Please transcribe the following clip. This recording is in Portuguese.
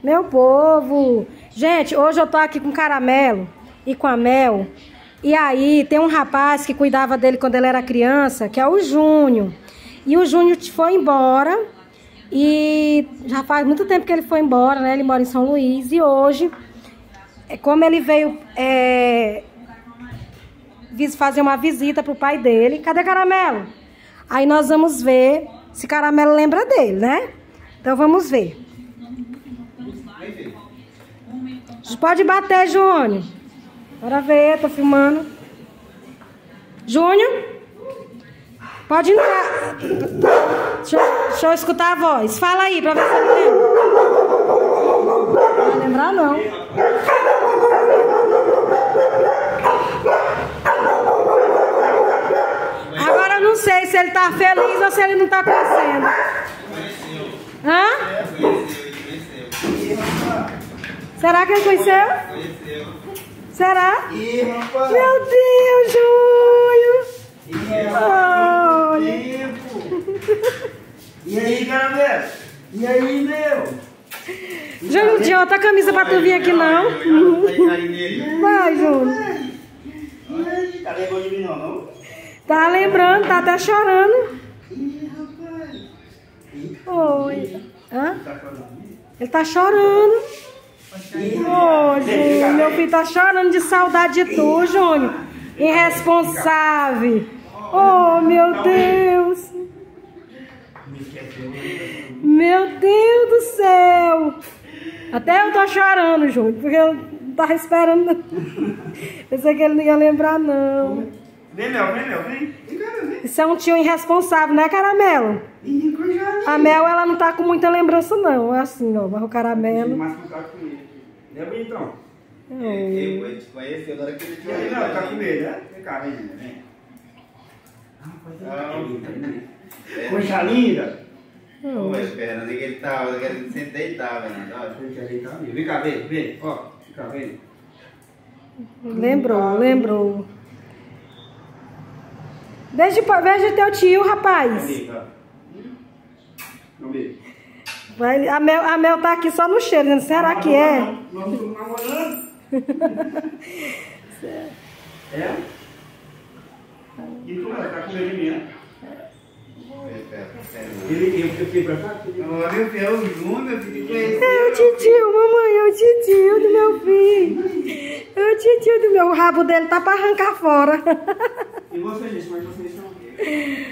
Meu povo. Gente, hoje eu tô aqui com o Caramelo e com a Mel. E aí tem um rapaz que cuidava dele quando ele era criança, que é o Júnior. E o Júnior foi embora. E já faz muito tempo que ele foi embora, né? Ele mora em São Luís. E hoje, como ele veio fazer uma visita pro pai dele. Cadê Caramelo? Aí nós vamos ver se Caramelo lembra dele, né? Então vamos ver. Pode bater, Júnior. Bora ver, tô filmando. Júnior? Pode entrar. Deixa eu escutar a voz. Fala aí, pra ver se ele lembra. Não vai lembrar, não. Agora eu não sei se ele tá feliz ou se ele não tá conhecendo. Hã? Será que ele conheceu? Será? Meu Deus, Júnior! Olha! E aí, Caramelo? E aí, meu? Júnior, não tinha outra camisa pra tu vir aqui, não? Vai, Júnior. Tá lembrando de mim, não? Tá lembrando, tá até chorando. Ih, rapaz. Oi. Hã? Ele tá chorando. Ô, Júnior, meu filho tá chorando de saudade de tu, Júnior. Irresponsável. Oh, meu Deus. Meu Deus do céu. Até eu tô chorando, Júnior, porque eu não tava esperando. Pensei que ele não ia lembrar, não. Vem, Mel, vem. Isso é um tio irresponsável, né, Caramelo? A Mel, ela não tá com muita lembrança, não. É assim, ó, mas o Caramelo... Lembra então? Eu te conheci agora que ele tinha. Não, tá com medo, né? Vem cá, vem. Coisa linda. Mas Fernando, que ele tava, que ele se deitava, né? Vem cá, vem. Ó, vem cá, vem. Lembrou. Veja teu tio, rapaz. Vamos ver. A Mel tá aqui só no cheiro, dizendo, será que é? Nós estamos namorando. É? E tu, tá com medo de mim, né? Ele fiquei pra cá? Olha, é o Júnior, que te conheceu. É o titio, mamãe, é o titio do meu filho. É o titio do meu... O rabo dele tá pra arrancar fora. E vocês, mas vocês estão aqui.